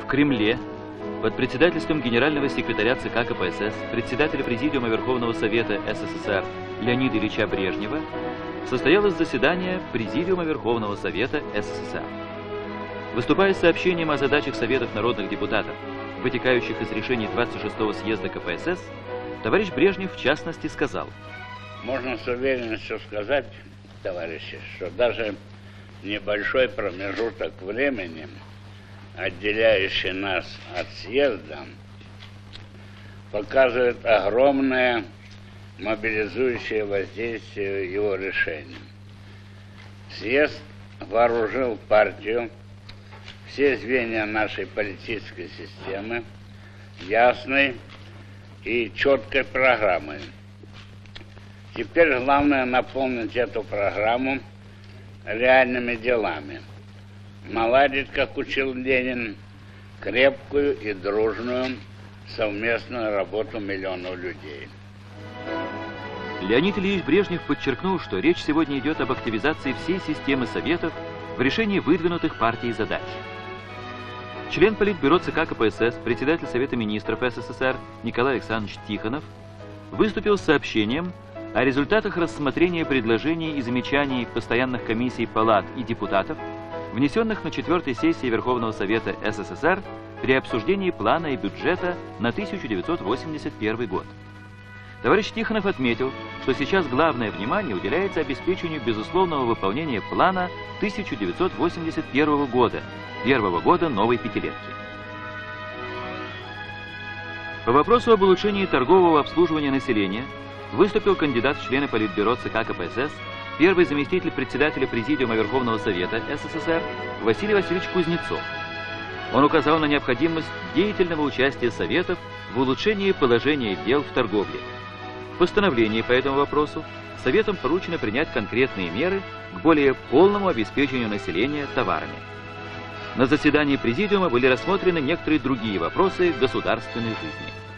В Кремле под председательством генерального секретаря ЦК КПСС, председателя Президиума Верховного Совета СССР Леонида Ильича Брежнева состоялось заседание Президиума Верховного Совета СССР. Выступая с сообщением о задачах Советов народных депутатов, вытекающих из решений 26-го съезда КПСС, товарищ Брежнев в частности сказал: «Можно с уверенностью сказать, товарищи, что даже небольшой промежуток времени, отделяющий нас от съезда, показывает огромное мобилизующее воздействие его решений. Съезд вооружил партию, все звенья нашей политической системы ясной и четкой программой. Теперь главное наполнить эту программу реальными делами, наладить, как учил Ленин, крепкую и дружную совместную работу миллионов людей». Леонид Ильич Брежнев подчеркнул, что речь сегодня идет об активизации всей системы Советов в решении выдвинутых партией задач. Член Политбюро ЦК КПСС, председатель Совета министров СССР Николай Александрович Тихонов выступил с сообщением о результатах рассмотрения предложений и замечаний постоянных комиссий палат и депутатов, внесенных на 4-й сессии Верховного Совета СССР при обсуждении плана и бюджета на 1981 год. Товарищ Тихонов отметил, что сейчас главное внимание уделяется обеспечению безусловного выполнения плана 1981 года, первого года новой пятилетки. По вопросу об улучшении торгового обслуживания населения выступил кандидат в члены Политбюро ЦК КПСС, первый заместитель председателя Президиума Верховного Совета СССР Василий Васильевич Кузнецов. Он указал на необходимость деятельного участия Советов в улучшении положения дел в торговле. В постановлении по этому вопросу Советам поручено принять конкретные меры к более полному обеспечению населения товарами. На заседании Президиума были рассмотрены некоторые другие вопросы государственной жизни.